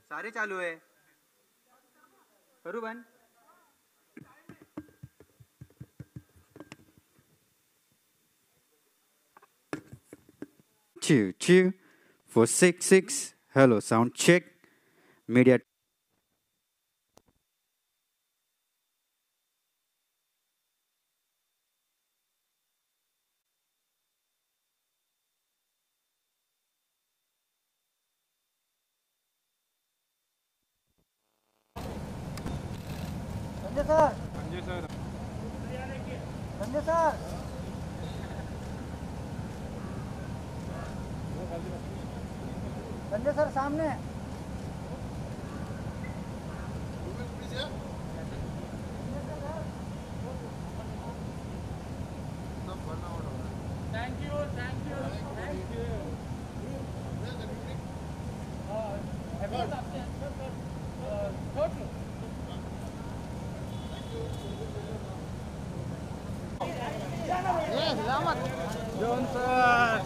सारे चालू है. करू बंद. 22466. Hello, sound check. Media. Sanjay sir सामने. Thank you. John sir.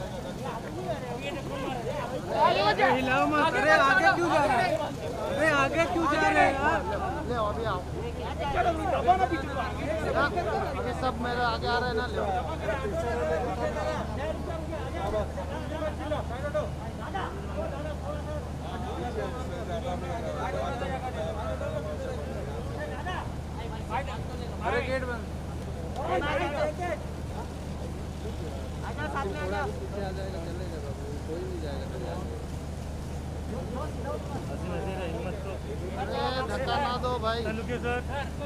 हिलाओ मत. अरे आगे क्यों जा रहे हैं? अरे आगे क्यों जा रहे हैं यार? ले अभी आओ. अभी सब मेरे आगे आ रहे हैं ना. ले अरे गेट बंद. कोई नहीं जाएगा. अरे धक्का ना दो भाई. सर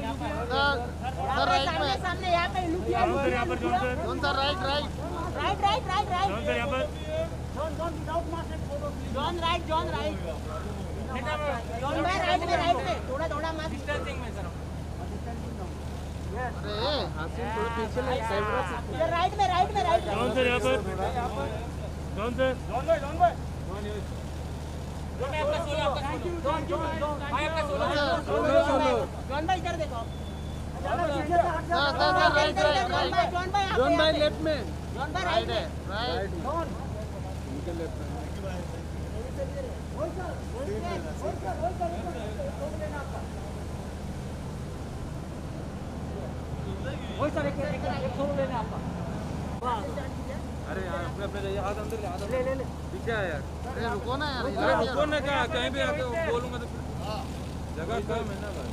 राइट में. सामने यहाँ पे लुक किया. यहाँ पर जॉन सर राइट. यहाँ पर जॉन राइट. जॉन भाई राइट में थोड़ा मास्क डिस्टेंसिंग में सर. अरे हासिम थोड़ा पीछे ले. इधर राइट में जॉन सर यहाँ पर. जॉन भाई जॉन भाई इधर देखो. राइट. जॉन भाई लेफ्ट में. जॉन भाई राइट है. अरे यार अपने हाथ अंदर ले. पीछे आ यार. अरे रुको ना यार. अरे रुको ना. क्या कहीं भी आके बोलूंगा तो जगह कम है ना भाई.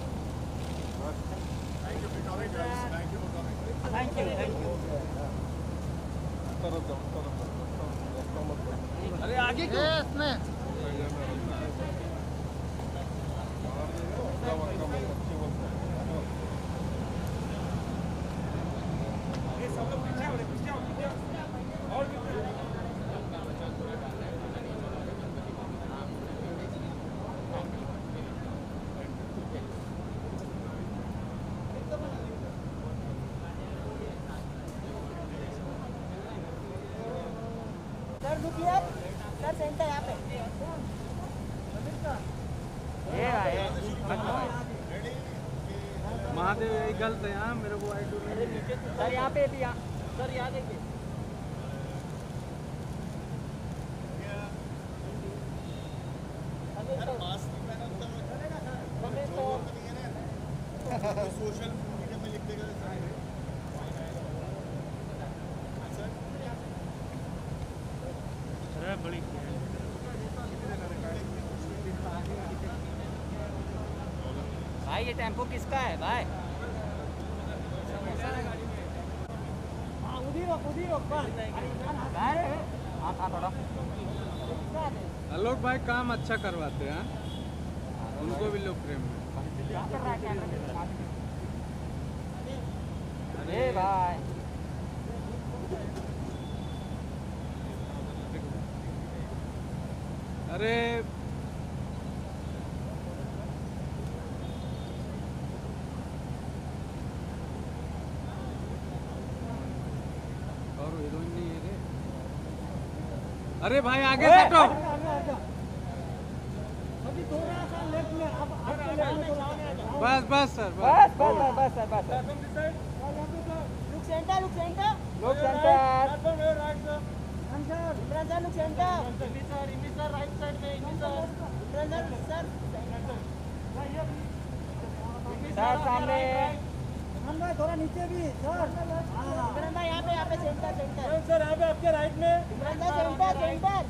Thank you. अरे आगे क्यों? इसमें sir look here. Sir centre यहाँ पे. महादेव यही गलत है यहाँ. मेरे को आई डू. सर यहाँ पे भी. सर यहाँ देखिए. सोशल मीडिया में लिख देगा. बड़ी भाई ये टेम्पो किसका है भाई? लोग भाई काम अच्छा करवाते हैं. उनको भी लोग प्रेम में. अरे भाई अरे और हीरोइन नहीं है रे. अरे भाई आगे हटो. बस sir. Look centre. Imran sir look centre. Right side में. सर सर सामने थोड़ा नीचे भी सर। यहाँ पे सेंटर सेंटर सर यहाँ पे आपके राइट में centre centre.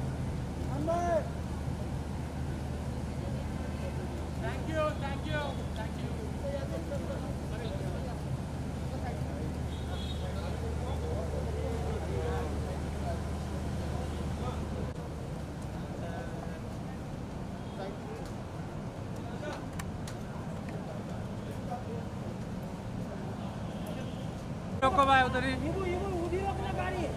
Thank you thank you thank you. रोको भाई उधर ही। उधर अपना गाड़ी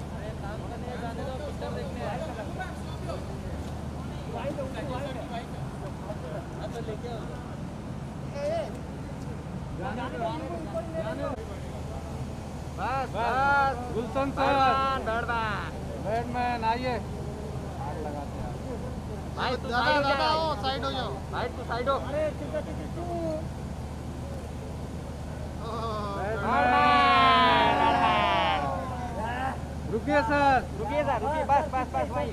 बस बस गुलशन सर बैटमैन आइए। आग लगाते हैं भाई तू साइड हो जाओ। भाई तू साइड हो। रुकिए सर। रुकिए बस बस बस भाई।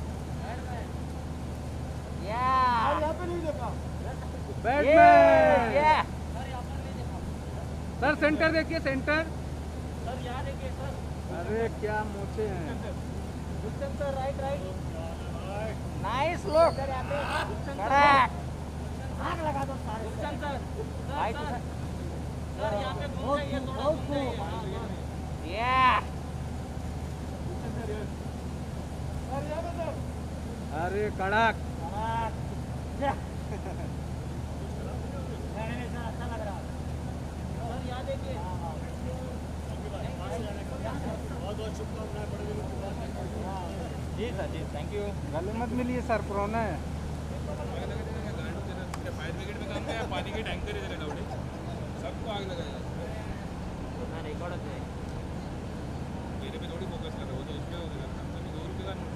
यहाँ पे नहीं देखा। बैटमैन सर सेंटर देखिए सेंटर। सर यहाँ देखिए सर। अरे क्या मोचे हैं। Sir right right. Nice look. आग लगा दो सारे। सर सर यहाँ पे घूम जाइए थोड़ा घूम जाइए। अरे कड़क। नहीं सर अच्छा लग रहा। सर यहाँ देखिए। जी सर जी थैंक यू। गले मत मिलिए सर पुराना है। फायर ब्रिगेड में काम किया पानी के टैंकर इधर लौटे सबको आग लगाया। ना रिकॉर्ड है। मेरे पे थोड़ी फोकस कर रहा हो तो इस पे हो गया कम से कम 2 रुपये का नोट।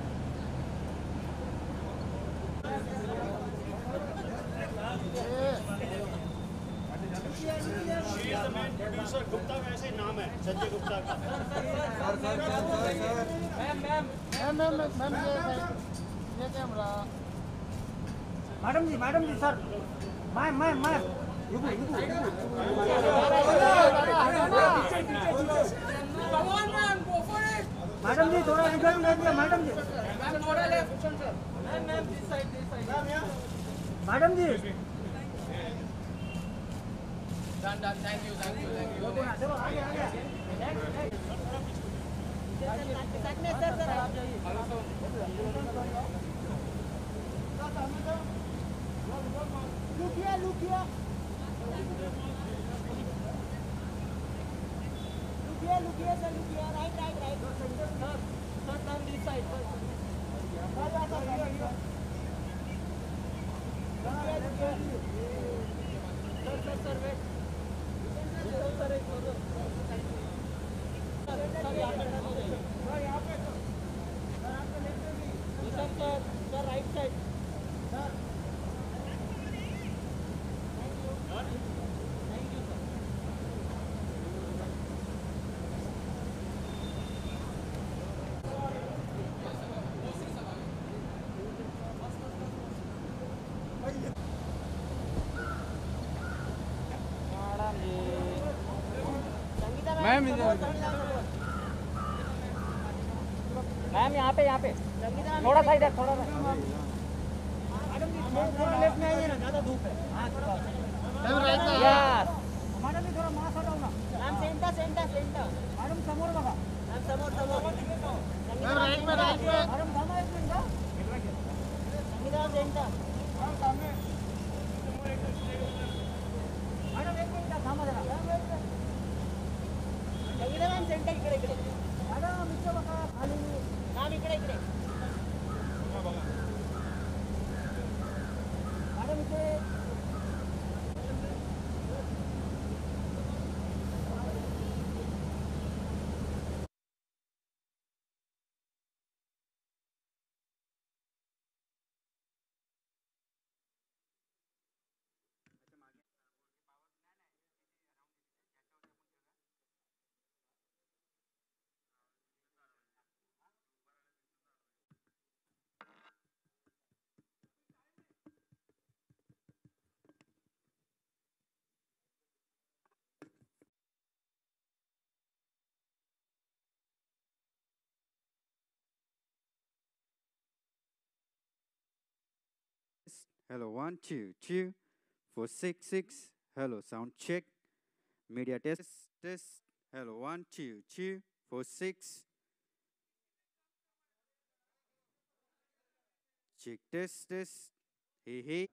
प्रोड्यूसर गुप्ता का ऐसे नाम है संजय गुप्ता का। मैम ये कैमरा। मैडम जी सर। मैम मैडम जी थोड़ा इधर ले लिया मैडम जी। मैडम जी थैंक यू। चलो आगे। लुकिए सर लुकिए right sir turn this side sir wait sir एक sir right side ma'am ma'am यहाँ पे थोड़ा सा इधर थोड़ा लेफ्ट में आइए ना, ज़्यादा धूप है। यस मैडम जी थोड़ा मास्क हटाओ ना। मैम सेंटर मैडम समोर बघा। मैम समोर राइट में मैडम थांबा एक मिनिट हा. संगीता सेंटर मैडम एक मिनिट थांबा जरा. संगीता मॅम सेंटर इकडे मॅडम इकडे बघा खाली. मॅम इकडे Hello, 1, 2, 2. 466. Hello, sound check. Media test, test. Hello, 1, 2, 2. 4, 6. Check, test, test. Hey, hey.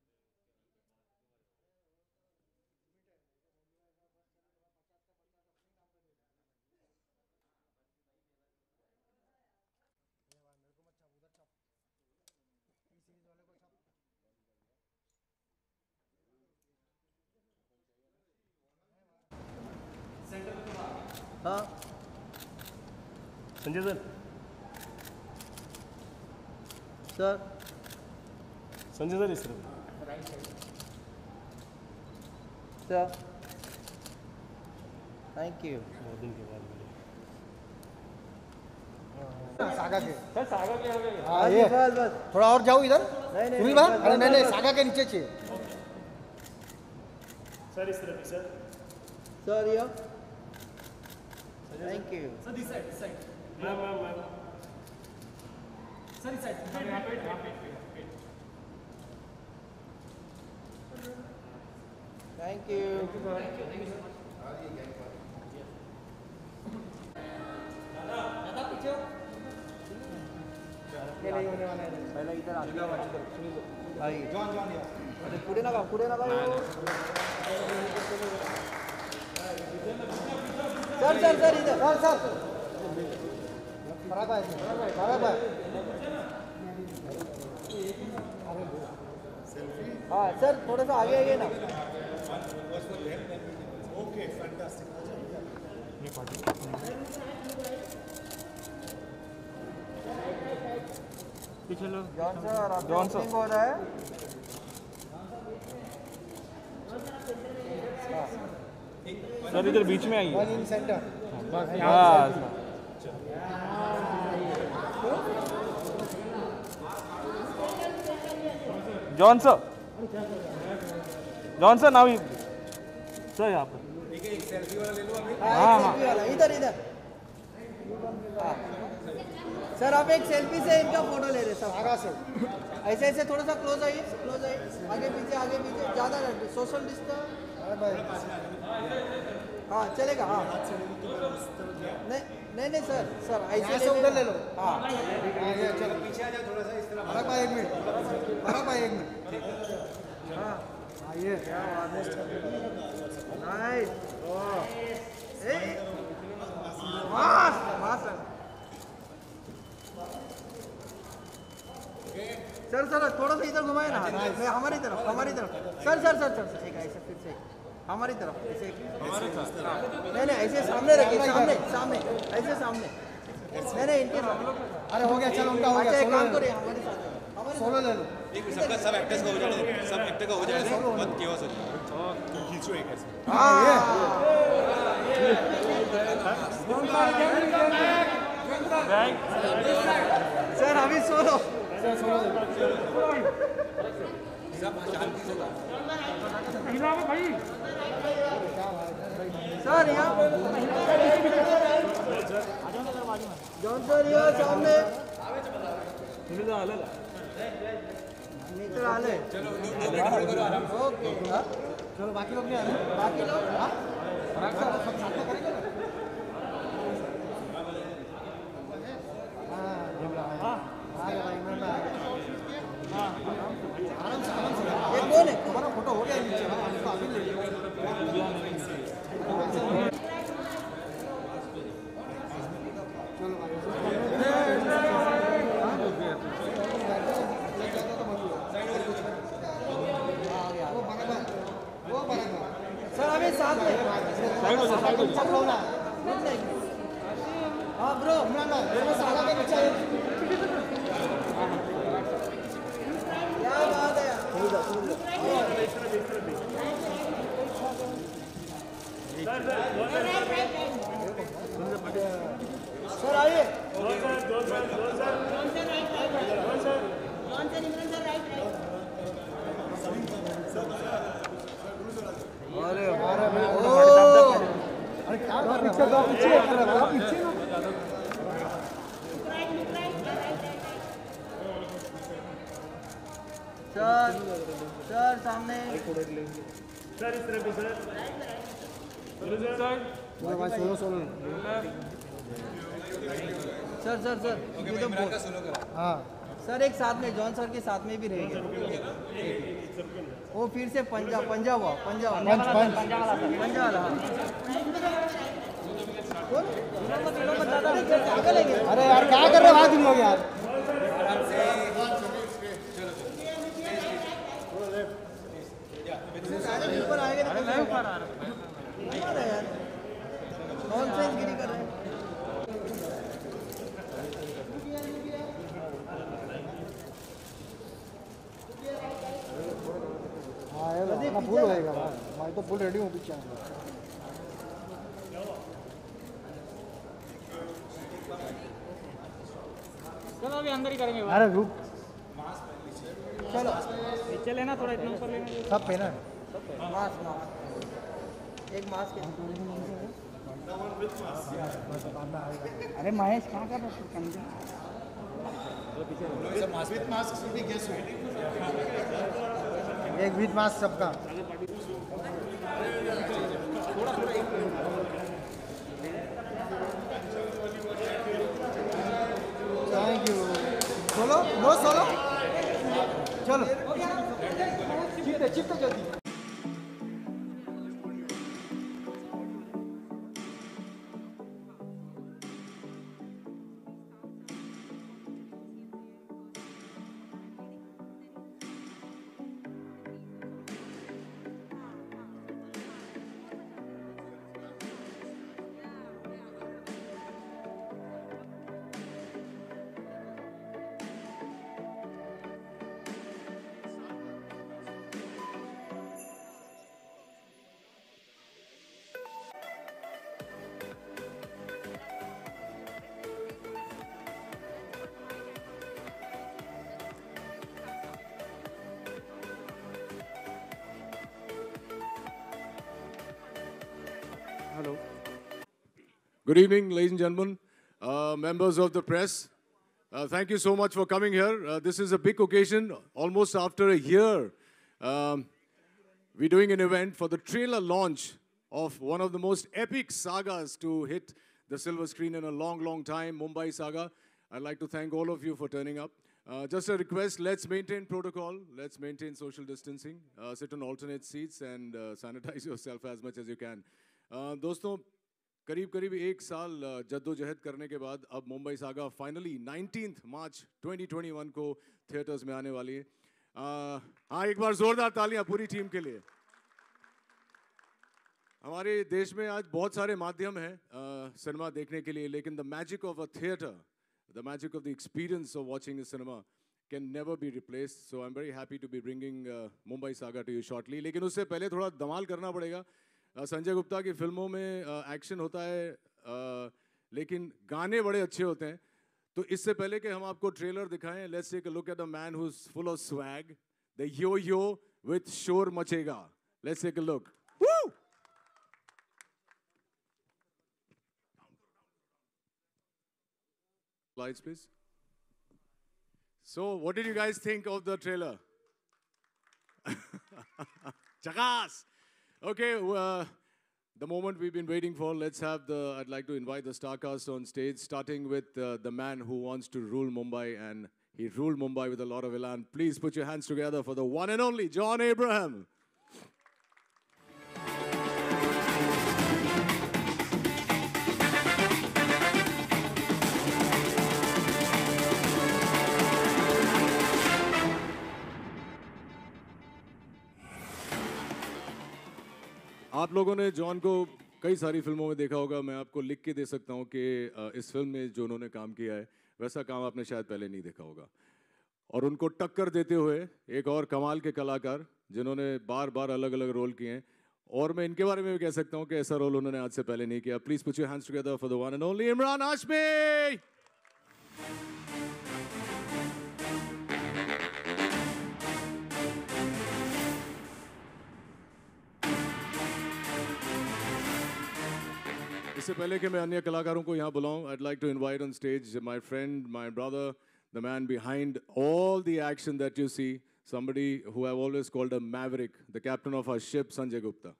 हाँ Sanjay sir sir Sanjay sir इस तरफ सर थैंक यू बहुत दिन के बाद सागा के सर सागा के हो गए हाँ ये बस बस थोड़ा और जाओ इधर सुनील भाई अरे नहीं नहीं सागा के नीचे चाहिए सर इस तरफ सर सर ये thank you sir this side ma'am sir इस साइड यहाँ पे थैंक यू पहले इधर आइए जॉन जॉन अरे पुढे नका सर सर सर इधर सर सर बराबर हाँ सर थोड़ा सा आगे आइए ना ओके फैंटास्टिक जॉन सर आप जॉन सर हो रहा है सर इधर बीच में आइए। वन इन सेंटर हाँ जॉन सर नाउ सर यहाँ पर हाँ इधर इधर हाँ सर आप एक सेल्फी से इनका फोटो ले रहे सब आगा से ऐसे ऐसे थोड़ा सा क्लोज आइए आगे पीछे ज़्यादा सोशल डिस्टेंस हाँ चलेगा हाँ नहीं सर ऐसे उधर ले लो हाँ चलो पीछे आ जाओ थोड़ा सा इस तरह भाई एक मिनट हाँ ये क्या बात है नाइस सर थोड़ा सा इधर घुमाए ना हमारी तरफ सर एक ऐसे फिर से हमारी तरफ ऐसे नहीं ऐसे सामने रखिए सामने ऐसे सामने नहीं इनके अरे हो गया चलो उनका हो गया काम करिए हमारे सोलो ले लो सब एक्टर्स का हो जाएगा सब एक्टर का हो जाएगा मत केवस हो जाएगा खींचो एक ऐसे सर अभी सोलो सर यहाँ जॉन सर यहाँ सामने मित्र आले ओके चलो बाकी लोग नहीं आ रहे बाकी लोग कौन है हमारा फोटो हो गया नीचे हमको अभी ले सर अभी साथ में हाँ ब्रो इमरान भाई सागा के नीचे क्या बात है सर आइए अरे अरे क्या पीछे सर सामने सर इस तरफ भी सर सर ये तो हाँ सर एक साथ में जॉन सर के साथ में भी रहेंगे वो फिर से पंजा वाला हाँ। अरे यार क्या कर रहे हो तुम लोग यार ऊपर आएगा तो नहीं ऊपर आ रहा यार नॉनसेंस गिरी कर रहे हैं हाँ यार अपना फुल होएगा मैं तो फुल रेडी हूँ पीछे चलो अभी अंदर ही करेंगे अरे रुक चलो नीचे लेना थोड़ा इतना ऊपर लेना सब पहना है मास्क एक मास्क अरे महेश कहाँ कर रहा एक विथ मास्क सबका thank you solo no solo चलो चिपटे जल्दी Hello. Good evening, ladies and gentlemen, members of the press. Thank you so much for coming here. This is a big occasion. Almost after a year, we're doing an event for the trailer launch of one of the most epic sagas to hit the silver screen in a long, long time, Mumbai Saga. I'd like to thank all of you for turning up. Just a request, let's maintain protocol, let's maintain social distancing, sit on alternate seats and sanitize yourself as much as you can. दोस्तों करीब एक साल जद्दोजहद करने के बाद अब Mumbai saga finally 19 मार्च 2021 को थिएटर्स में आने वाली है। हाँ एक बार जोरदार तालियां पूरी टीम के लिए। हमारे देश में आज बहुत सारे माध्यम हैं सिनेमा देखने के लिए, लेकिन the magic of a theatre, the magic of the experience of watching a cinema can never be replaced. So I am very happy to be bringing Mumbai Saga to you shortly. लेकिन उससे पहले थोड़ा धमाल करना पड़ेगा। संजय गुप्ता की फिल्मों में एक्शन होता है लेकिन गाने बड़े अच्छे होते हैं। तो इससे पहले कि हम आपको ट्रेलर दिखाएं, let's take a look at a man who is full of swag, the yo with शोर मचेगा। Let's take a look. Slides, please. So, what did you guys think of the trailer? Chakas! Okay, the moment we've been waiting for, I'd like to invite the star cast on stage, starting with the man who wants to rule Mumbai, and he ruled Mumbai with a lot of elan. Please put your hands together for the one and only John Abraham. आप लोगों ने John को कई सारी फिल्मों में देखा होगा। मैं आपको लिख के दे सकता हूँ कि इस फिल्म में जो उन्होंने काम किया है वैसा काम आपने शायद पहले नहीं देखा होगा। और उनको टक्कर देते हुए एक और कमाल के कलाकार जिन्होंने बार बार अलग अलग रोल किए हैं, और मैं इनके बारे में भी कह सकता हूँ कि ऐसा रोल उन्होंने आज से पहले नहीं किया। Please put your hands together for the one and only Imran Hashmi. इससे पहले कि मैं अन्य कलाकारों को यहाँ बुलाऊं, I'd like to invite on stage my friend, my brother, the man behind all the action that you see, somebody who I've always called a maverick, the captain of our ship, Sanjay Gupta.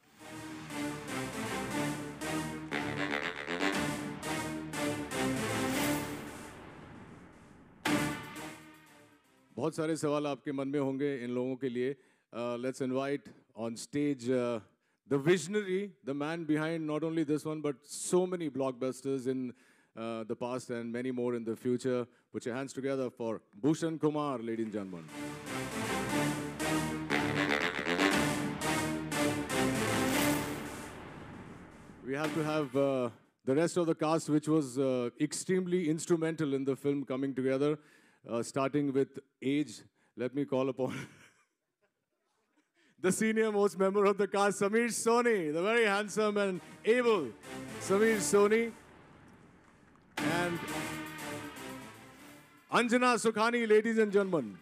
बहुत सारे सवाल आपके मन में होंगे इन लोगों के लिए. Let's invite on stage the visionary, the man behind not only this one but so many blockbusters in the past and many more in the future. Put your hands together for Bhushan Kumar, ladies and gentlemen. We have to have the rest of the cast, which was extremely instrumental in the film coming together, starting with age. Let me call upon the senior most member of the cast, Sameer Soni, the very handsome and able Sameer Soni. And Anjana Sukhani, ladies and gentlemen.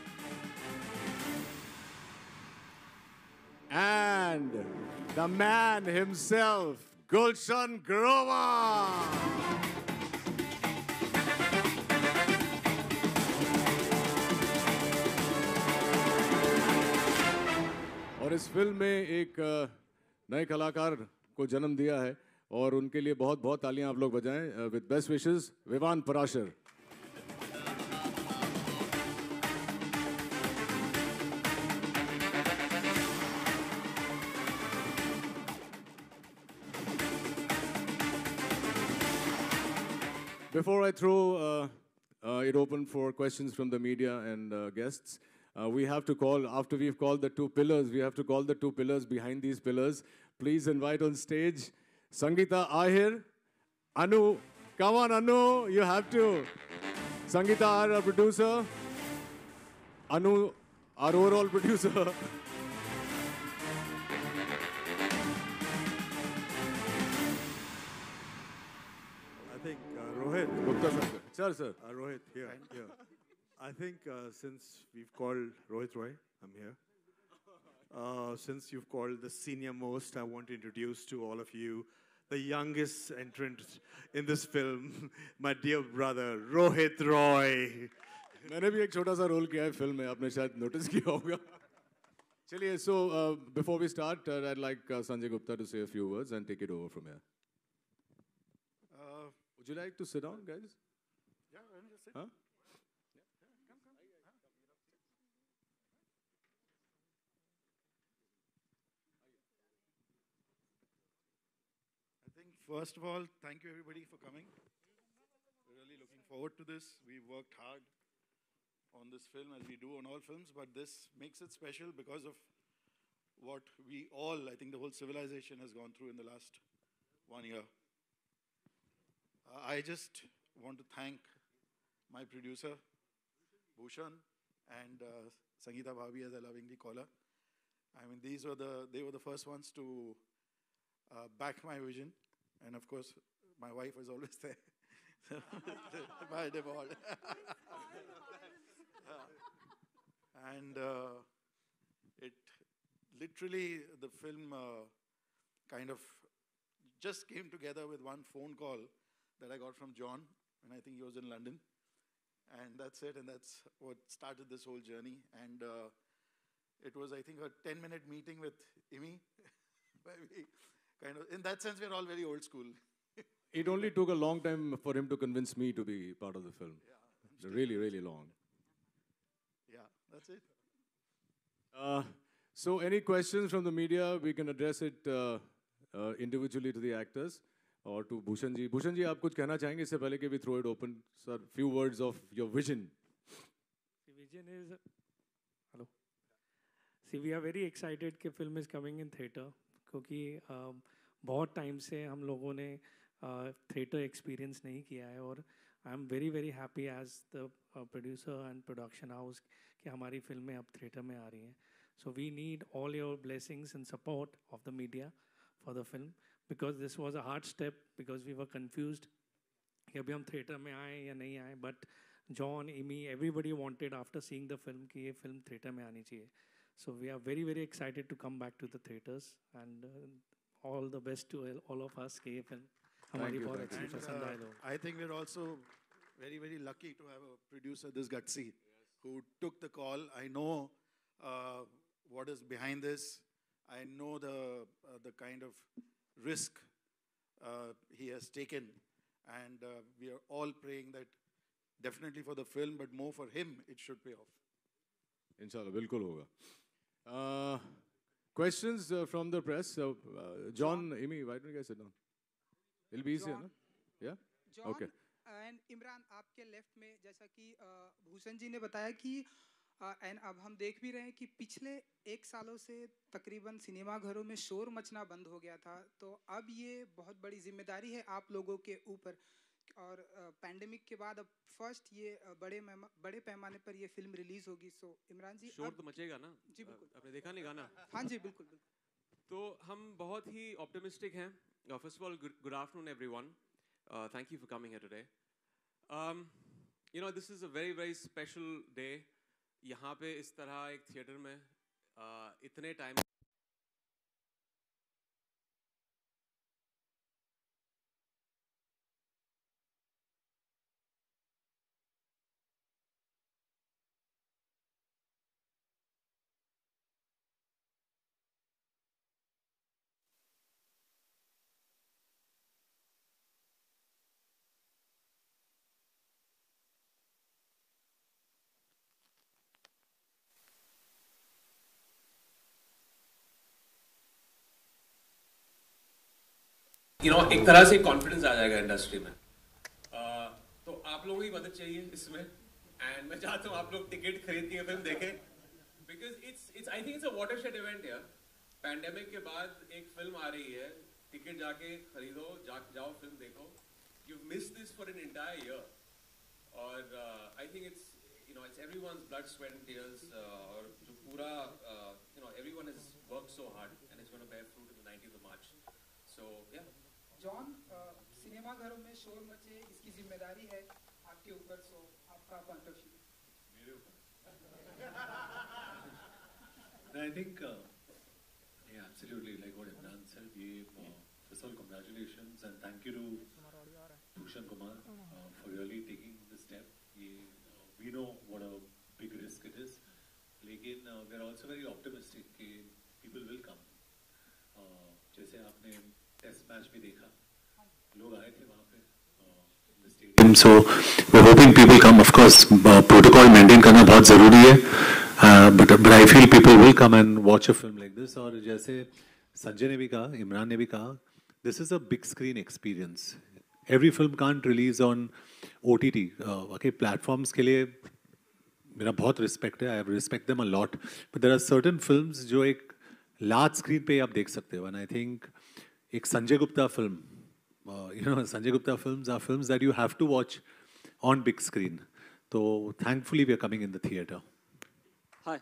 And the man himself, Gulshan Grover. और इस film में एक नए कलाकार को जन्म दिया है और उनके लिए बहुत बहुत तालियां आप लोग बजाएं. With best wishes, Vivaan Parashar. Before I throw it open for questions from the media and guests, we have to call, after we've called the two pillars, we have to call the two pillars behind these pillars. Please invite on stage Sangeeta Ahir, Anu. Come on, Anu, you have to. Sangeeta Ahir, our producer. Anu, our overall producer. I think Rohit. Gupta sir. Sir. Rohit, here. I think since we've called Rohit Roy, I'm here. Since you've called the senior most, I want to introduce to all of you the youngest entrant in this film, my dear brother, Rohit Roy. मैंने भी एक छोटा सा role किया है film में, आपने शायद नोटिस किया होगा. चलिए, so before we start, I'd like Sanjay Gupta to say a few words and take it over from here. Would you like to sit down, guys? Yeah, let me just sit. Huh? I think, first of all, thank you everybody for coming. We're really looking forward to this. We've worked hard on this film as we do on all films, but this makes it special because of what we all, I think the whole civilization has gone through in the last 1 year. I just want to thank my producer, Bhushan, and Sangeeta Bhabhi, as I lovingly call her. I mean, they were the first ones to back my vision. And of course, my wife was always there. By default. And it literally, the film kind of just came together with one phone call that I got from John, and I think he was in London. And that's it, and that's what started this whole journey. And it was, I think, a 10-minute meeting with Imi, where we kind of, in that sense, we're all very old school. It only took a long time for him to convince me to be part of the film. Yeah, really, really long. Yeah, that's it. So any questions from the media, we can address it individually to the actors or to Bhushan ji. Bhushan ji, आप कुछ कहना चाहेंगे इससे पहले कि we throw it open? Sir, few words of your vision. The vision is, hello. See, we are very excited कि film is coming in theatre क्योंकि बहुत टाइम से हम लोगों ने theatre experience नहीं किया है और I am very very happy as the producer and production house कि हमारी फिल्में अब theatre में आ रही हैं. So we need all your blessings and support of the media for the film because this was a hard step because we were confused कि अभी हम theatre में आए या नहीं आए. But John, Imi, everybody wanted after seeing the film कि ये film theatre में आनी चाहिए. So we are very very excited to come back to the theatres and all the best to all of us कि ये film हमारी बहुत अच्छी पसंद आए लोग. I think we're also very very lucky to have a producer this gutsy. who took the call. I know what is behind this. I know the kind of risk he has taken, and we are all praying that definitely for the film, but more for him, it should pay off. Inshallah, bilkul hoga. Questions from the press? John, Amy, why don't you guys sit down? It'll be easier, no? Yeah? John Okay. and Imran, आपके left में जैसा कि भूषण जी ने बताया कि and अब हम देख भी रहे हैं कि पिछले 1 सालों से तकरीबन सिनेमा घरों में शोर मचना बंद हो गया था, तो अब ये बहुत बड़ी जिम्मेदारी है आप लोगों के ऊपर, और पैंडेमिक के बाद अब फर्स्ट ये बड़े पैमाने पर ये फिल्म रिलीज होगी। सो इमरान जी, शोर तो मचेगा ना जी बिल्कुल, आपने देखा नहीं गाना? हाँ जी बिल्कुल बिल्कुल। तो हम बहुत ही ऑप्टिमिस्टिक हैं। First of all, good afternoon everyone, thank you for coming here today. You know, this is a very very special day. यहाँ पे इस तरह एक थिएटर में इतने टाइम एक तरह से कॉन्फिडेंस आ जाएगा इंडस्ट्री में। तो आप लोगों की मदद चाहिए इसमें, एंड मैं चाहता हूँ आप लोग टिकट खरीद के फिल्म देखें, because it's I think it's a watershed event यार। पैंडेमिक के बाद एक फिल्म आ रही है, टिकट जाके खरीदो, जाओ फिल्म देखो। You miss this for an entire year, और I think it's it's everyone's blood sweat and tears, और जो पूरा everyone has worked so hard and it's gonna bear fruit in the 19th of March. So yeah. John, cinema घरों में शोर मचे, इसकी जिम्मेदारी है आपके ऊपर, सो आपका पॉइंट ऑफ व्यू। मेरे ऊपर I think yeah, absolutely, like what Emraan said, first of all, congratulations and thank you to Bhushan Kumar for really taking the step. We know what a big risk it is, लेकिन we are also very optimistic कि people will come. जैसे आपने test match भी देखा, लोग आए थे वहाँ पे stadium, so we're hoping people come. Of course, protocol maintain करना बहुत ज़रूरी है, but I feel people will come and watch a film like this. और जैसे संजय ने भी कहा, इमरान ने भी कहा, this is a big screen experience. Every film can't release on OTT. Okay, platforms के लिए मेरा बहुत respect है, I respect them a lot, but there are certain films जो एक large screen पे आप देख सकते हो, and I think एक Sanjay Gupta film, Sanjay Gupta films are films that you have to watch on big screen. So thankfully we are coming in the theater. Hi.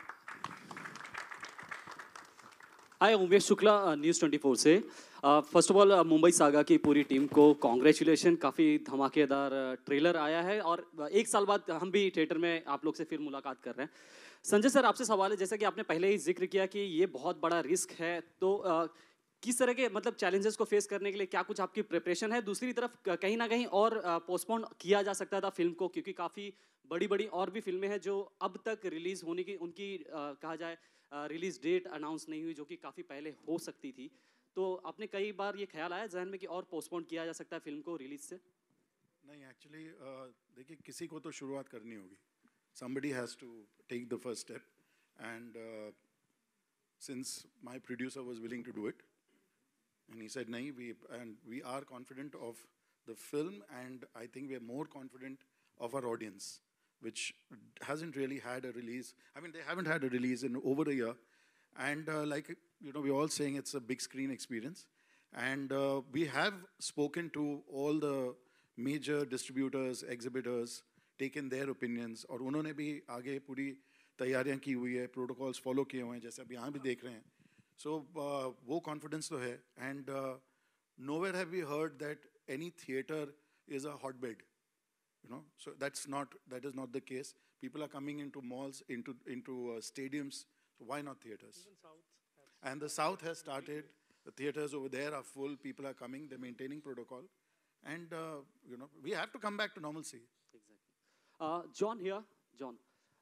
Hi, Umesh Shukla, news 24 से। First of all Mumbai saga की पूरी team को congratulation, काफ़ी धमाकेदार trailer आया है, और 1 साल बाद हम भी थिएटर में आप लोग से फिर मुलाकात कर रहे हैं। संजय सर, आपसे सवाल है, जैसा कि आपने पहले ही जिक्र किया कि ये बहुत बड़ा रिस्क है, तो किस तरह के मतलब चैलेंजेस को फेस करने के लिए क्या कुछ आपकी प्रिपरेशन है? दूसरी तरफ कहीं ना कहीं और पोस्टपोन किया जा सकता था फिल्म को, क्योंकि काफ़ी बड़ी बड़ी और भी फिल्में हैं जो अब तक रिलीज होने की उनकी कहा जाए रिलीज डेट अनाउंस नहीं हुई, जो कि काफ़ी पहले हो सकती थी। तो आपने कई बार ये ख्याल आया जहन में कि और पोस्टपोन किया जा सकता है फिल्म को रिलीज से? नहीं, एक्चुअली देखिए, किसी को तो शुरुआत करनी होगी. Somebody has to take the first step, and since my producer was willing to do it, and he said, "Nahi, we are confident of the film, and I think we are more confident of our audience, which hasn't really had a release. I mean, they haven't had a release in over a year, and like we're all saying it's a big screen experience, and we have spoken to all the major distributors, exhibitors, taken their opinions, और उन्होंने भी आगे पूरी तैयारियां की हुई है, protocols follow किए हुए हैं, जैसे अब यहाँ भी देख रहे हैं. So वो confidence तो है, and nowhere have we heard that any theater is a hotbed. So that is not the case. People are coming into malls, into stadiums. So why not theaters? And the South has started. The theaters over there are full. People are coming. They're maintaining protocol, and we have to come back to normalcy. Exactly. John here. John,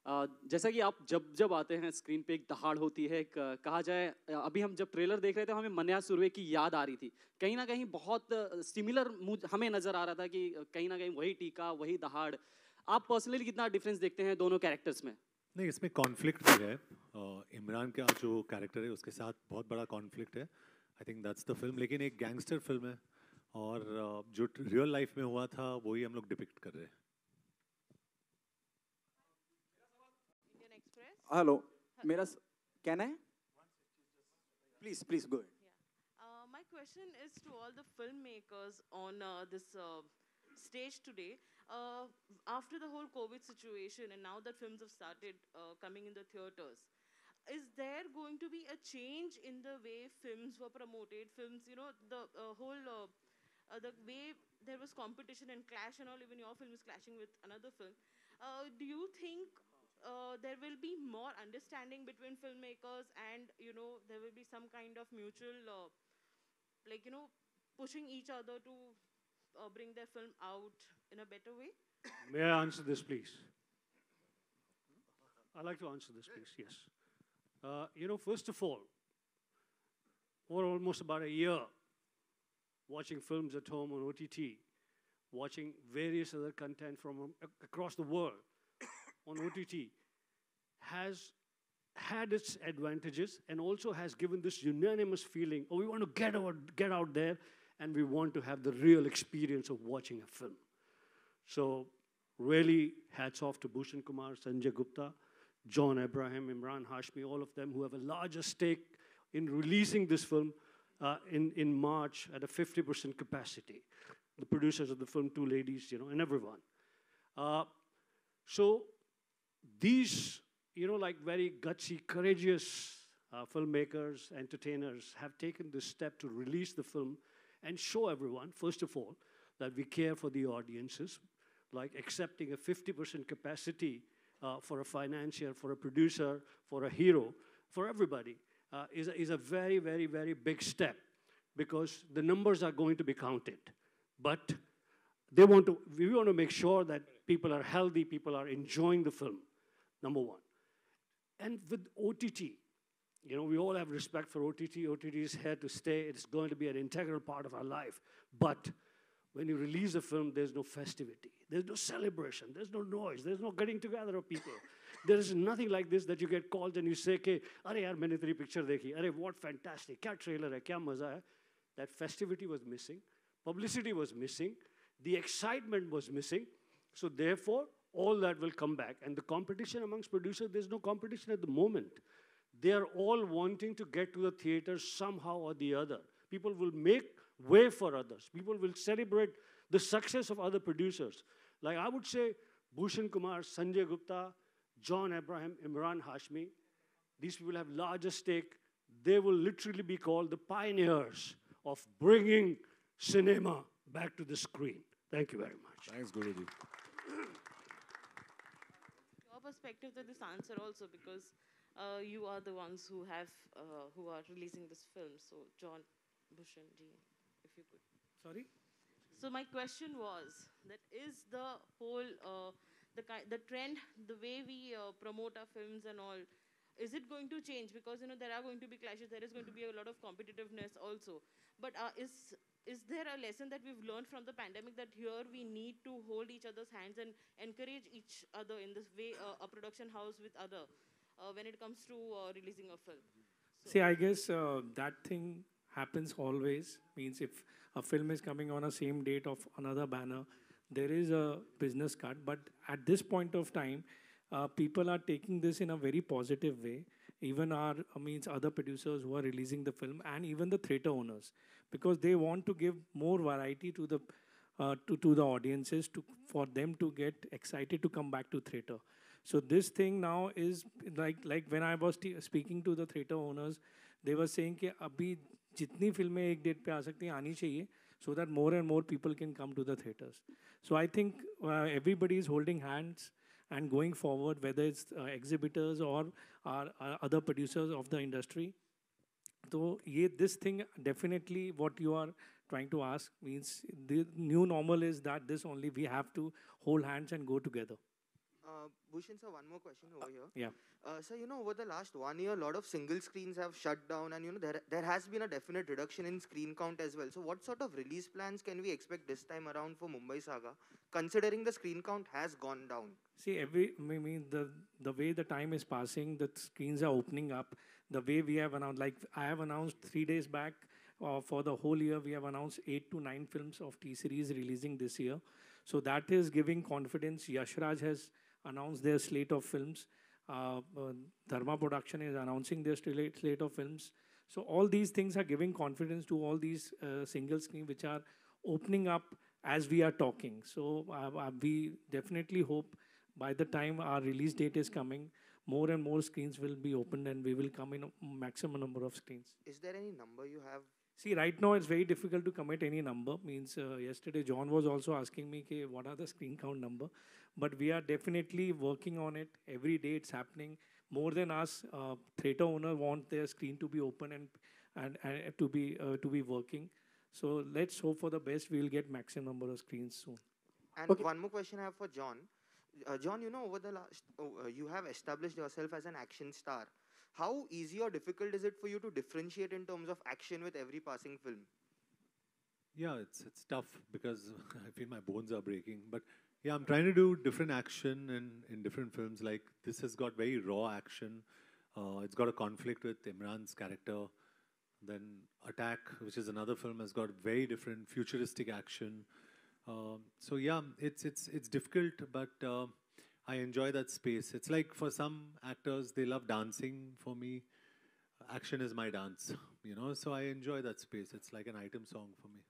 जैसा कि आप जब जब आते हैं screen पे एक दहाड़ होती है, कहा जाए अभी हम जब ट्रेलर देख रहे थे हमें मन्या सुरवे की याद आ रही थी, कहीं ना कहीं बहुत सिमिलर हमें नज़र आ रहा था कि कहीं ना कहीं वही टीका वही दहाड़। आप पर्सनली कितना डिफरेंस देखते हैं दोनों कैरेक्टर्स में? नहीं, इसमें कॉन्फ्लिक्ट भी है। इमरान का जो कैरेक्टर है उसके साथ बहुत बड़ा कॉन्फ्लिक्ट है। I think that's the film. लेकिन एक गैंगस्टर फिल्म है और जो रियल लाइफ में हुआ था वही हम लोग डिपिक्ट कर रहे हैं। हेलो, मेरा can I please go ahead. My question is to all the filmmakers on this stage today. After the whole COVID situation and now that films have started coming in the theaters, is there going to be a change in the way films were promoted? Films, you know, the whole the way there was competition and clash and all, even your film is clashing with another film. Do you think there will be more understanding between filmmakers and, you know, there will be some kind of mutual, like, you know, pushing each other to bring their film out in a better way? May I answer this, please? I'd like to answer this, please, yes. You know, first of all, for almost about a year, watching films at home on OTT, watching various other content from across the world, on OTT has had its advantages and also has given this unanimous feeling, oh, we want to get out there and we want to have the real experience of watching a film. So really hats off to Bhushan Kumar, Sanjay Gupta, John Abraham, Emraan Hashmi, all of them who have a larger stake in releasing this film in March at a 50% capacity. The producers of the film, two ladies, you know, and everyone. So these, you know, like very gutsy, courageous filmmakers, entertainers have taken this step to release the film and show everyone, first of all, that we care for the audiences, like accepting a 50% capacity for a financier, for a producer, for a hero, for everybody, is a very, very, very big step because the numbers are going to be counted. But we want to make sure that people are healthy, people are enjoying the film. Number one. And with OTT, you know, we all have respect for OTT. OTT is here to stay. It's going to be an integral part of our life. But when you release a film, there's no festivity. There's no celebration. There's no noise. There's no getting together of people. There is nothing like this that you get called and you say, "Arey yaar, maine teri picture dekhi. Arey, what fantastic. Kya trailer hai. Kya maza hai." That festivity was missing. Publicity was missing. The excitement was missing. So therefore, all that will come back. And the competition amongst producers, there's no competition at the moment. They are all wanting to get to the theater somehow or the other. People will make way for others. People will celebrate the success of other producers. Like I would say, Bhushan Kumar, Sanjay Gupta, John Abraham, Emraan Hashmi, these people have larger stake. They will literally be called the pioneers of bringing cinema back to the screen. Thank you very much. Thanks, Guruji. Your perspective to this answer also, because you are the ones who are releasing this film. So John, Bhushan ji, if you could. Sorry? So my question was that is the whole the trend, the way we promote our films and all, is it going to change? Because, you know, there are going to be clashes, there is going to be a lot of competitiveness also. But is there a lesson that we've learned from the pandemic that here we need to hold each other's hands and encourage each other in this way, a production house with other, when it comes to releasing a film? So See, I guess that thing happens always. Means if a film is coming on a same date of another banner, there is a business cut. But at this point of time, people are taking this in a very positive way. Even other producers who are releasing the film, and even the theater owners, because they want to give more variety to the audiences, for them to get excited to come back to theater. So this thing now is like when I was speaking to the theater owners, they were saying कि अभी जितनी फिल्में एक date पे आ सकती हैं आनी चाहिए, so that more and more people can come to the theaters. So I think everybody is holding hands and going forward, whether it's exhibitors or other producers of the industry. So this thing, definitely what you are trying to ask means the new normal is that this only we have to hold hands and go together. Bhushan sir, one more question over here. Yeah. So, over the last 1 year, a lot of single screens have shut down, and, there has been a definite reduction in screen count as well. So, what sort of release plans can we expect this time around for Mumbai Saga, considering the screen count has gone down? See, the way the time is passing, the screens are opening up. The way we have announced, like I have announced 3 days back, for the whole year, we have announced 8 to 9 films of T-series releasing this year. So that is giving confidence. Yashraj has announced their slate of films. Dharma Production is announcing their slate of films. So all these things are giving confidence to all these single screen which are opening up as we are talking. So we definitely hope by the time our release date is coming, more and more screens will be opened and we will come in a maximum number of screens. Is there any number you have? See, right now it's very difficult to commit any number. Means yesterday John was also asking me, what are the screen count number? But we are definitely working on it. Every day it's happening. More than us, theatre owner want their screen to be open and to be working. So let's hope for the best. We will get maximum number of screens soon. And one more question I have for John. John, over the last, you have established yourself as an action star. How easy or difficult is it for you to differentiate in terms of action with every passing film? Yeah, it's tough because I feel my bones are breaking. But yeah, I'm trying to do different action in different films. Like this has got very raw action. It's got a conflict with Imran's character. Then Attack, which is another film, has got very different futuristic action. So yeah, it's difficult, but I enjoy that space. It's like for some actors, they love dancing. For me, action is my dance, so I enjoy that space. It's like an item song for me.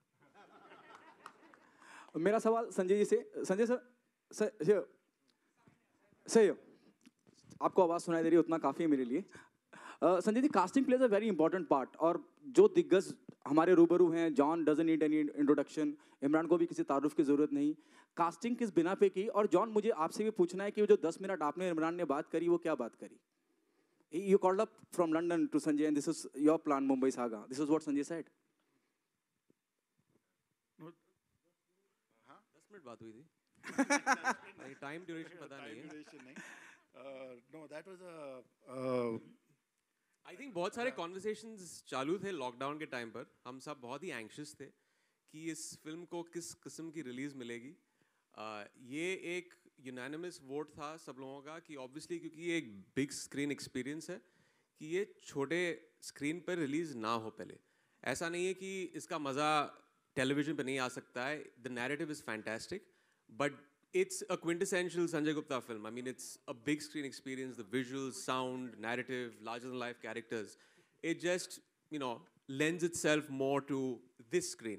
मेरा सवाल संजय जी से Sanjay sir सही आपको आवाज़ सुनाई दे रही है उतना काफ़ी है मेरे लिए Sanjay ji casting plays a very important part और जो दिग्गज हमारे रूबरू हैं John doesn't need any introduction Imran को भी किसी तारुफ की ज़रूरत नहीं कास्टिंग किस बिना पे की और जॉन मुझे आपसे भी पूछना है कि वो जो 10 मिनट आपने इमरान ने बात करी वो क्या बात करी you called up from London to Sanjay and this is your plan Mumbai saga this is what Sanjay said 10 minute बात हुई थी टाइम ड्यूरेशन पता नहीं है no that was I think बहुत सारे कॉन्वर्सेशंस चालू थे लॉकडाउन के टाइम पर हम सब बहुत ही एंग्शियस थे कि इस फिल्म को किस किस्म की रिलीज़ मिलेगी ये एक यूनानिमस वोट था सब लोगों का कि ऑब्वियसली क्योंकि ये एक बिग स्क्रीन एक्सपीरियंस है कि ये छोटे स्क्रीन पर रिलीज़ ना हो पहले ऐसा नहीं है कि इसका मज़ा टेलीविजन पर नहीं आ सकता है the narrative is fantastic but it's a quintessential Sanjay Gupta film. I mean, it's a big screen experience, the visuals, sound, narrative, larger-than-life characters. It just, lends itself more to this screen.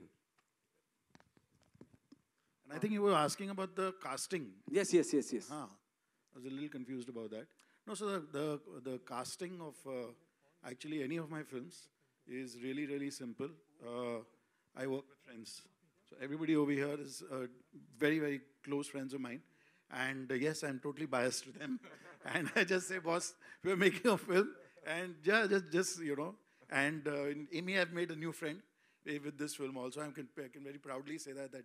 And I think you were asking about the casting. Yes. I was a little confused about that. No, so the casting of actually any of my films is really, really simple. I work with friends. So everybody over here is very, very close friends of mine. And yes, I'm totally biased to them. And I just say, boss, we're making a film. And yeah, just And Amy, I've made a new friend with this film also. I can very proudly say that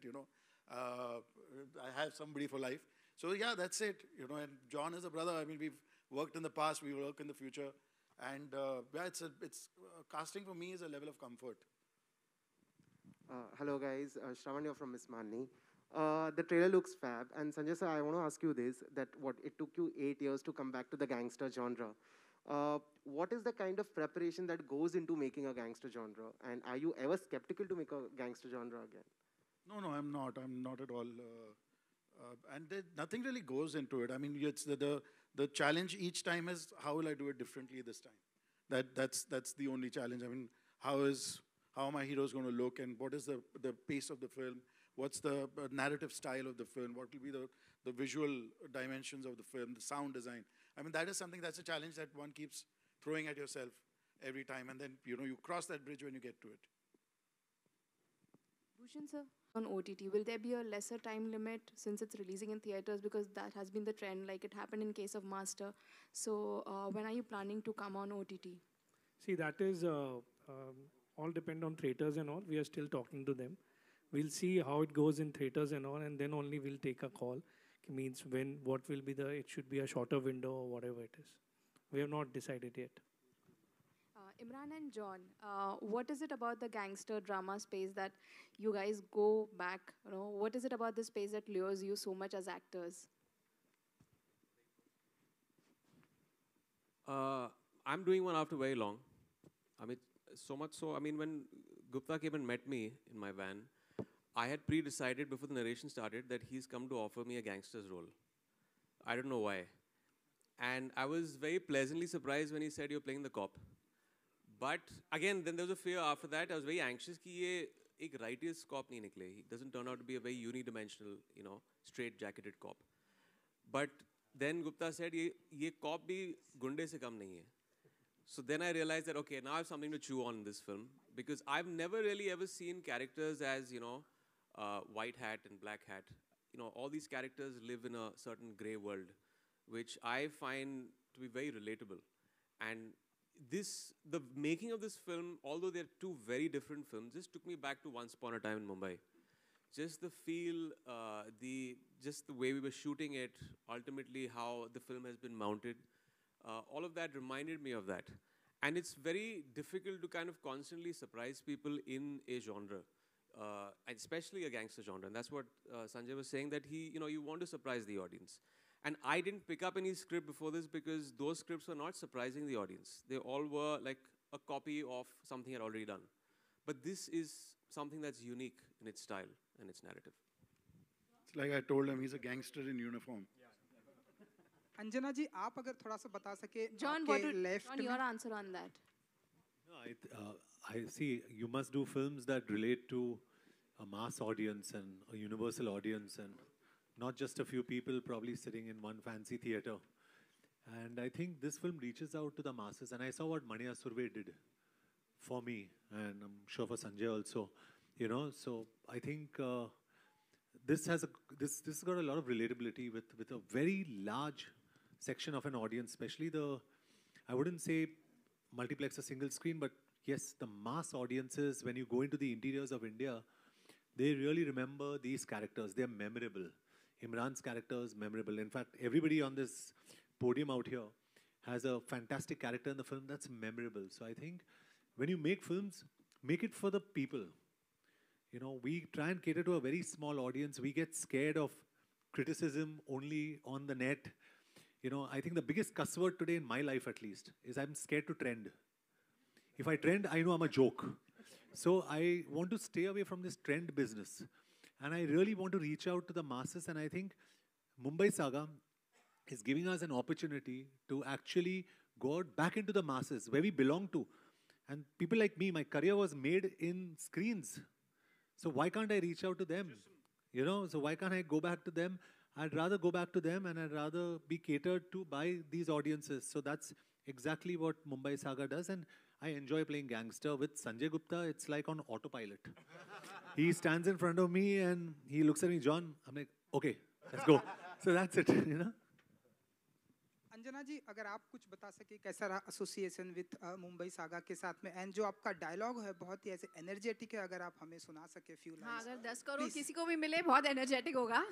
I have somebody for life. So yeah, that's it. And John is a brother. I mean, we've worked in the past. We work in the future. And yeah, it's casting for me is a level of comfort. Hello guys, Shravan here from Miss Manni. The trailer looks fab, and Sanjay sir, I want to ask you this: that it took you 8 years to come back to the gangster genre. What is the kind of preparation that goes into making a gangster genre, and are you ever skeptical to make a gangster genre again? No, I'm not. I'm not at all. And nothing really goes into it. I mean, it's the challenge each time is how will I do it differently this time. That's the only challenge. I mean, how are my heroes going to look, and what is the pace of the film? What's the narrative style of the film? What will be the visual dimensions of the film, the sound design? I mean, that is something that's a challenge that one keeps throwing at yourself every time, and then you cross that bridge when you get to it. Bhushan sir, on OTT, will there be a lesser time limit since it's releasing in theaters because that has been the trend, like it happened in case of Master? So when are you planning to come on OTT? See, that is all depend on theaters and all. We are still talking to them. We'll see how it goes in theaters and all, and then only we'll take a call means when, what will be the, it should be a shorter window or whatever it is. We have not decided yet. Imran and John, what is it about the gangster drama space that you guys go back? You know, what is it about the space that lures you so much as actors? I'm doing one after very long. I mean, so much so, I mean, when Gupta came and met me in my van, I had pre-decided before the narration started that he's come to offer me a gangster's role. I don't know why. And I was very pleasantly surprised when he said, you're playing the cop. But again, then there was a fear after that. I was very anxious that he एक righteous cop नहीं निकले. He doesn't turn out to be a very unidimensional, you know, straight-jacketed cop. But then Gupta said, ये cop भी गुंडे से कम नहीं है. So then I realized that, okay, now I have something to chew on in this film. Because I've never really ever seen characters as, you know, white hat and black hat. You know, all these characters live in a certain grey world, which I find to be very relatable. And the making of this film, although they're two very different films, just took me back to Once Upon a Time in Mumbai. Just the feel, just the way we were shooting it, ultimately how the film has been mounted, all of that reminded me of that. And it's very difficult to kind of constantly surprise people in a genre, especially a gangster genre. And that's what Sanjay was saying, that you want to surprise the audience. And I didn't pick up any script before this because those scripts were not surprising the audience. They all were like a copy of something I'd already done. But this is something that's unique in its style and its narrative. It's like I told him, he's a gangster in uniform. Anjana जी आप अगर थोड़ा सा बता सके John, John, your answer on that. No, I see. You must do films that relate to a mass audience and a universal audience, and not just a few people probably sitting in one fancy theater. And I think this film reaches out to the masses. And I saw what Mani Surve did for me, and I'm sure for Sanjay also. You know, so I think this has got a lot of relatability with a very large section of an audience, especially I wouldn't say multiplex or single screen, but yes, the mass audiences, when you go into the interiors of India, they really remember these characters. They're memorable. Imran's character is memorable. In fact, everybody on this podium out here has a fantastic character in the film that's memorable. So I think when you make films, make it for the people. You know, we try and cater to a very small audience. We get scared of criticism only on the net. You know, I think the biggest cuss word today in my life, at least, is I'm scared to trend. If I trend, I know I'm a joke. So I want to stay away from this trend business. And I really want to reach out to the masses. And I think Mumbai Saga is giving us an opportunity to actually go out back into the masses, where we belong to. And people like me, my career was made in screens. So why can't I reach out to them? You know, so why can't I go back to them? I'd rather go back to them, and I'd rather be catered to by these audiences. So that's exactly what Mumbai Saga does. And I enjoy playing gangster with Sanjay Gupta. It's like on autopilot. He stands in front of me and he looks at me, John. I'm like, okay, let's go. So that's it, you know. Anjana जी अगर आप कुछ बता सके कैसा रहा association with Mumbai saga के साथ में, एंड जो आपका डायलॉग है बहुत ही ऐसे एनर्जेटिक है, अगर आप हमें सुना सके फ्यू लाइंस. हाँ, अगर 10 करोड़ किसी को भी मिले बहुत एनर्जेटिक होगा.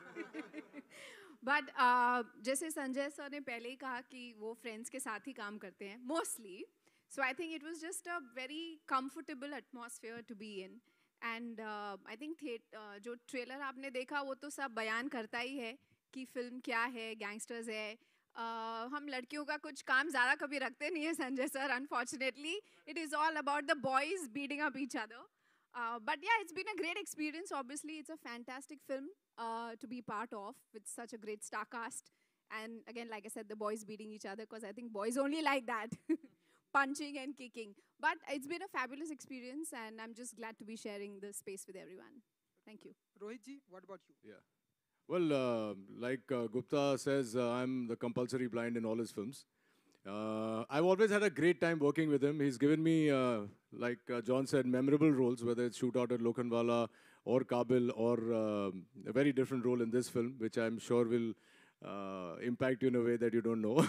बट जैसे संजय सर ने पहले ही कहा कि वो फ्रेंड्स के साथ ही काम करते हैं mostly, so I think it was just a very comfortable atmosphere to be in. And I think जो ट्रेलर आपने देखा वो तो सब बयान करता ही है कि फिल्म क्या है, गैंगस्टर्स है. हम लड़कियों का कुछ काम ज़्यादा कभी रखते नहीं है Sanjay sir, unfortunately. It is all about the boys beating up each other. But yeah, it's been a great experience. Obviously, it's a fantastic film to be part of with such a great star cast. And again, like I said, the boys beating each other, because I think boys only like that, punching and kicking. But it's been a fabulous experience, and I'm just glad to be sharing the space with everyone. Thank you. Rohit ji, what about you? Yeah. Well, like Gupta says, I'm the compulsory blind in all his films. I've always had a great time working with him. He's given me, like John said, memorable roles, whether it's Shootout at Lokhandwala or Kabil, or a very different role in this film, which I'm sure will impact you in a way that you don't know.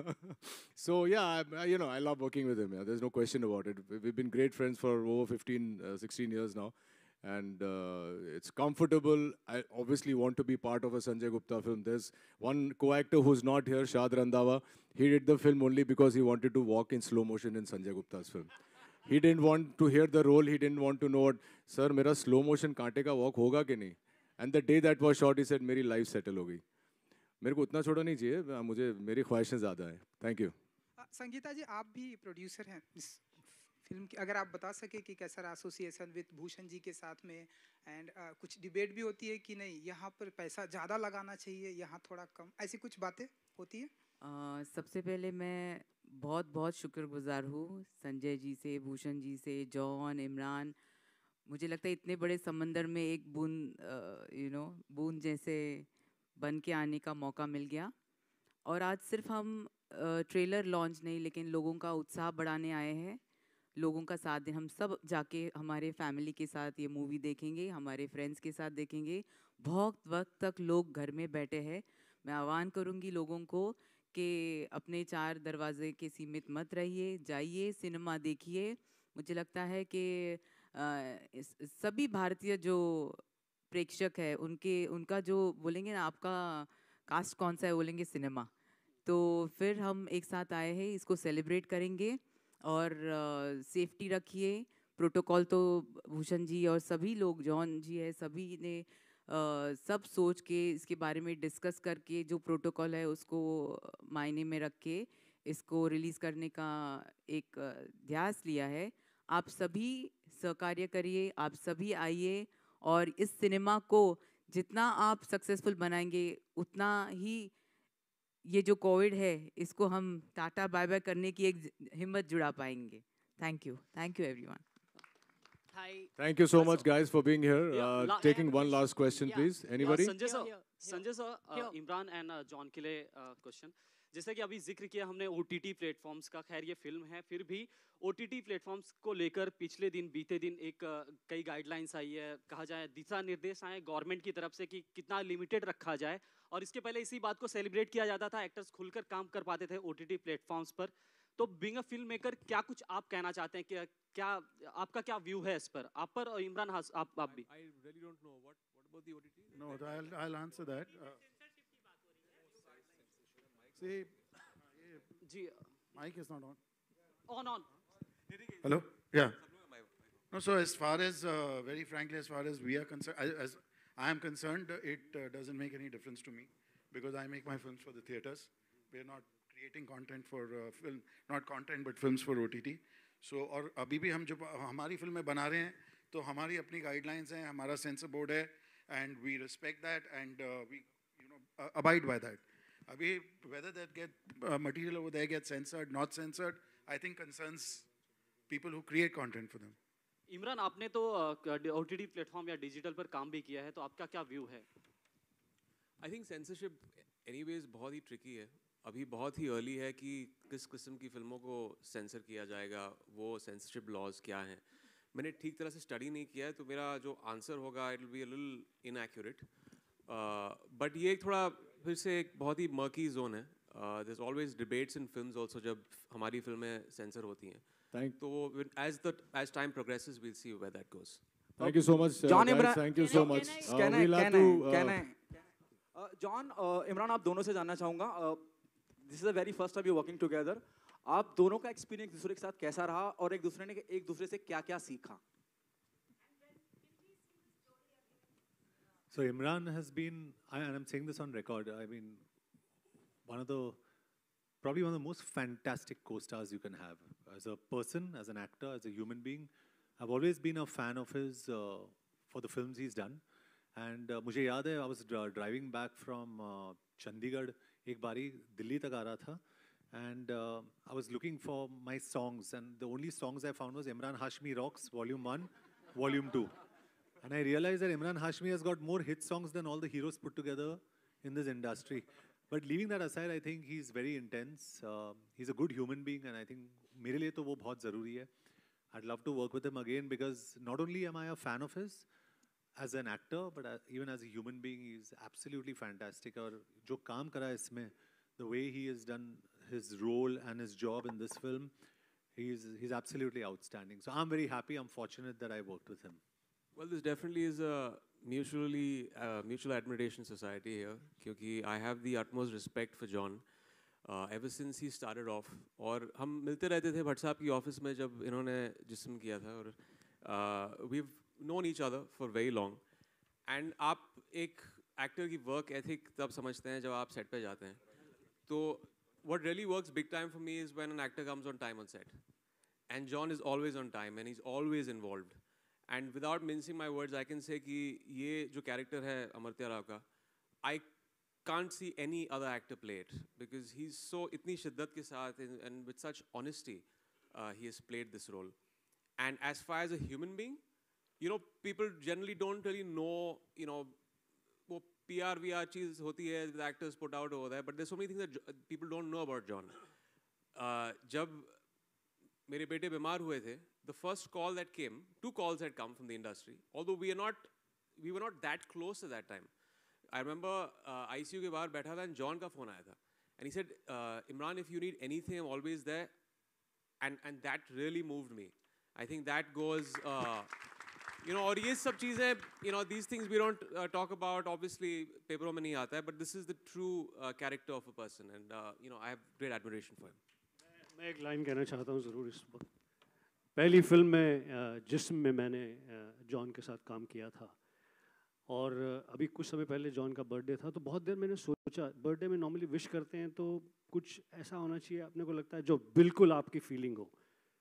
So yeah, I love working with him. Yeah. There's no question about it. We've been great friends for over 15, 16 years now. and it's comfortable. I obviously want to be part of a Sanjay Gupta film. There's one co-actor who's not here, Shad Randhawa. He did the film only because he wanted to walk in slow motion in Sanjay Gupta's film. He didn't want to hear the role. He didn't want to know what, sir, मेरा slow motion कांटे का walk होगा कि नहीं? And the day that was shot, he said, मेरी life settle हो गई. मेरे को उतना छोटा नहीं चाहिए. मुझे मेरी ख्वाहिशें ज़्यादा हैं. Thank you. संगीता जी, आप भी प्रोड्यूसर हैं इस फिल्म की, अगर आप बता सके कि कैसा रहा एसोसिएशन विद भूषण जी के साथ में, एंड कुछ डिबेट भी होती है कि नहीं यहाँ पर पैसा ज़्यादा लगाना चाहिए, यहाँ थोड़ा कम, ऐसी कुछ बातें होती है? सबसे पहले मैं बहुत बहुत शुक्रगुजार हूँ संजय जी से, भूषण जी से, जॉन, इमरान. मुझे लगता है इतने बड़े समंदर में एक बूंद बूंद जैसे बन के आने का मौका मिल गया. और आज सिर्फ हम ट्रेलर लॉन्च नहीं, लेकिन लोगों का उत्साह बढ़ाने आए हैं, लोगों का साथ दें. हम सब जाके हमारे फैमिली के साथ ये मूवी देखेंगे, हमारे फ्रेंड्स के साथ देखेंगे. बहुत वक्त तक लोग घर में बैठे हैं. मैं आह्वान करूँगी लोगों को कि अपने 4 दरवाजे के सीमित मत रहिए, जाइए सिनेमा देखिए. मुझे लगता है कि सभी भारतीय जो प्रेक्षक है उनका जो बोलेंगे ना, आपका कास्ट कौन सा है, बोलेंगे सिनेमा. तो फिर हम एक साथ आए हैं, इसको सेलिब्रेट करेंगे. और सेफ्टी रखिए. प्रोटोकॉल तो भूषण जी और सभी लोग, जॉन जी है, सभी ने सब सोच के इसके बारे में डिस्कस करके जो प्रोटोकॉल है उसको मायने में रख के इसको रिलीज़ करने का एक ध्यास लिया है. आप सभी सहकार्य करिए, आप सभी आइए, और इस सिनेमा को जितना आप सक्सेसफुल बनाएंगे उतना ही ये जो कोविड है इसको हम टाटा बाय बाय करने की एक हिम्मत जुड़ा पाएंगे. Thank you everyone. Thank you so much, guys, for being here. Taking one last question, please. Anybody? Sanjay sir, Imran and John के लिए क्वेश्चन. जैसे कि अभी जिक्र किया हमने OTT प्लेटफॉर्म्स का, खैर ये फिल्म है, फिर भी OTT प्लेटफॉर्म्स को लेकर बीते दिन एक कई गाइडलाइंस आई है, कहा जाए दिशा निर्देश आए गवर्नमेंट की तरफ से कि कितना लिमिटेड रखा जाए. और इसके पहले इसी बात को सेलिब्रेट किया जाता था, एक्टर्स खुलकर काम कर पाते थे OTT प्लेटफॉर्म्स पर. तो बीइंग अ फिल्म मेकर क्या कुछ आप कहना चाहते हैं कि क्या आपका क्या व्यू है इस पर, आप पर, और इमरान आप भी? I really don't know what about the OTT. No, I'll answer that. See, ji, mic is not on. On. Hello? Yeah. No, so as far as, very frankly, as far as we are concerned, as I am concerned, it doesn't make any difference to me because I make my films for the theaters. We are not creating content for film, not content but films for OTT. So और अभी भी हम जो हमारी फिल्में बना रहे हैं तो हमारी अपनी guidelines हैं, हमारा censor board है, and we respect that and we abide by that. अभी whether that material over there gets censored, not censored, I think concerns people who create content for them. Imran, आपने तो OTT प्लेटफॉर्म या digital पर काम भी किया है, तो आपका क्या व्यू है? आई थिंक सेंसरशिप एनीवेज बहुत ही ट्रिकी है. अभी बहुत ही अर्ली है कि किस किस्म की फिल्मों को सेंसर किया जाएगा, वो सेंसरशिप लॉज क्या हैं. मैंने ठीक तरह से स्टडी नहीं किया है, तो मेरा जो आंसर होगा it will be a little inaccurate. But ये एक थोड़ा फिर से एक बहुत ही मर्की जोन है. There is always debates in films also जब हमारी फिल्में सेंसर होती हैं. तो as time progresses we'll see where that goes. Thank you so much, John, guys. Imran, thank you so much. John, Imran, आप दोनों से जानना चाहूँगा. This is the very first time you're working together. आप दोनों का एक्सपीरियंस दूसरे के साथ कैसा रहा और एक दूसरे से क्या-क्या सीखा? So Imran has been, and I'm saying this on record, I mean, probably one of the most fantastic co-stars you can have. As a person, as an actor, as a human being, I've always been a fan of his for the films he's done. And मुझे याद है, I was driving back from Chandigarh, एक बारी दिल्ली तक आ रहा था, and I was looking for my songs, and the only songs I found was Emraan Hashmi Rocks, Volume 1, Volume 2. And I realized that Emraan Hashmi has got more hit songs than all the heroes put together in this industry. But leaving that aside, I think he's very intense. He's a good human being, and I think मेरे लिए तो वो बहुत ज़रूरी है. I'd love to work with him again because not only am I a fan of his as an actor, but even as a human being, he's absolutely fantastic. और जो काम करा है इसमें, the way he has done his role and his job in this film, he's absolutely outstanding. So I'm very happy. I'm fortunate that I worked with him. Well, this definitely is a mutual admiration society here, क्योंकि I have the utmost respect for John ever since he started off. और हम मिलते रहते थे भट्ट साहब की office में जब इन्होंने जिस्म किया था और we've known each other for very long. And आप एक एक्टर की work ethic तब समझते हैं जब आप set पे जाते हैं. तो what really works big time for me is when an actor comes on time on set. And John is always on time and he's always involved. And without mincing my words, I can say कि ये जो character है अमर्त्य राव का, I can't see any other actor play it because he's so इतनी शिद्दत के साथ and with such honesty he has played this role. And as far as a human being, you know, people generally don't really know, you know, वो PR VR चीज़ होती है with actors put out over there, but there's so many things that people don't know about John. जब मेरे बेटे बीमार हुए थे, the first call that came, 2 calls had come from the industry, although we were not that close at that time. I remember ICU के बाहर बैठा था and John का phone आया था, and he said, Imran, if you need anything, I'm always there, and that really moved me. I think that goes, you know, और ये सब चीज़ें, you know, these things we don't talk about, obviously पेपरों में नहीं आता है, but this is the true character of a person, and you know, I have great admiration for him. मैं एक लाइन कहना चाहता हूँ ज़रूर इस वक्त. पहली फिल्म में जिस्म में मैंने जॉन के साथ काम किया था और अभी कुछ समय पहले जॉन का बर्थडे था तो बहुत देर मैंने सोचा बर्थडे में नॉर्मली विश करते हैं तो कुछ ऐसा होना चाहिए अपने को लगता है जो बिल्कुल आपकी फीलिंग हो.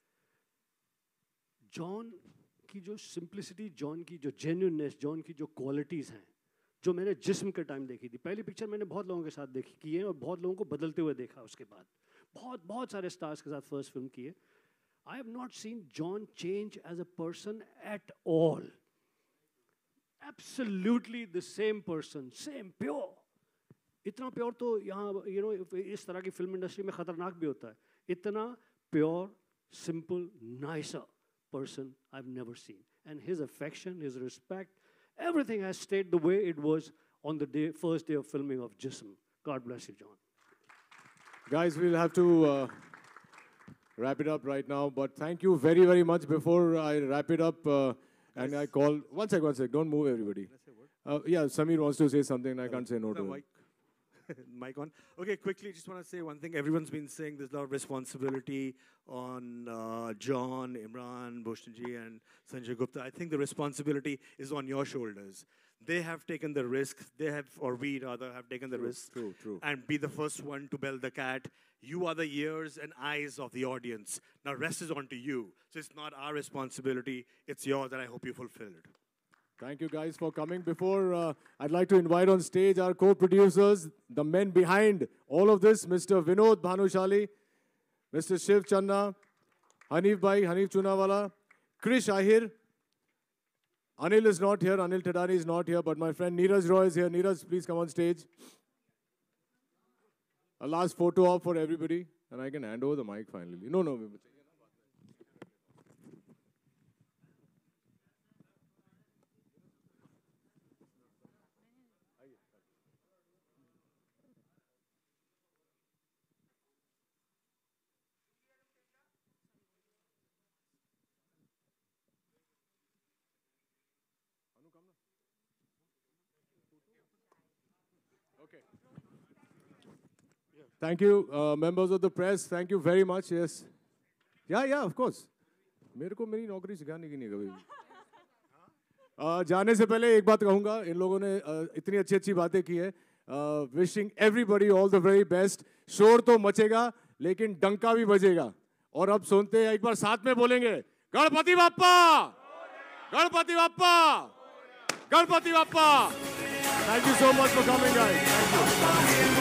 जॉन की जो सिंप्लिसिटी, जॉन की जो जेन्युइननेस, जॉन की जो क्वालिटीज़ हैं जो मैंने जिस्म के टाइम देखी थी. पहली पिक्चर मैंने बहुत लोगों के साथ देखी की है और बहुत लोगों को बदलते हुए देखा. उसके बाद बहुत सारे स्टार्स के साथ फर्स्ट फिल्म की है. I have not seen John change as a person at all. Absolutely the same person, same pure. इतना प्योर तो यहाँ you know इस तरह की फिल्म इंडस्ट्री में खतरनाक भी होता है. इतना pure, simple, nicer person I've never seen. And his affection, his respect, everything has stayed the way it was on the first day of filming of Jism. God bless you, John. Guys, we'll have to wrap it up right now, but thank you very, very much. Before I wrap it up, and I call, one sec, don't move everybody. Yeah, Samir wants to say something, and I can't say no to him. Mic on. Okay, quickly, just want to say one thing. Everyone's been saying there's a lot of responsibility on John, Emraan, Bhushanji, and Sanjay Gupta. I think the responsibility is on your shoulders. They have taken the risk. They have, or we rather, have taken the risk. True. And be the first one to bell the cat. You are the ears and eyes of the audience. Now, rest is on to you. So it's not our responsibility. It's yours, and I hope you fulfill it. Thank you guys for coming. Before, I'd like to invite on stage our co-producers, the men behind all of this, Mr. Vinod Bhanushali, Mr. Shiv Channa, Hanif Chunawala, Krish Ahir. Anil is not here, Anil Tadani is not here, but my friend Neeraj Roy is here. Neeraj, please come on stage. A last photo op for everybody, and I can hand over the mic finally. No. Okay. Thank you, members of the press. Thank you very much. Yes. Yeah, of course. मेरे को मेरी नौकरी सिखाने की नहीं कभी. जाने से पहले एक बात कहूँगा. इन लोगों ने इतनी अच्छी बातें की है. Wishing everybody all the very best. शोर तो मचेगा, लेकिन डंका भी बजेगा. और अब सुनते हैं, एक बार साथ में बोलेंगे. Ganpati Bappa, Ganpati Bappa, Ganpati Bappa. Thank you so much for coming, guys. Thank you.